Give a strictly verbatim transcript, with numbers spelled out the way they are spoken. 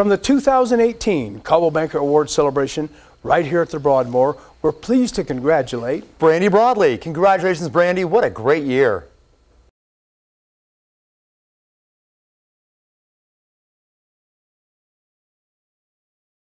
From the two thousand eighteen Coldwell Banker Award celebration right here at the Broadmoor, we're pleased to congratulate Brandi Broadley. Congratulations, Brandi. What a great year.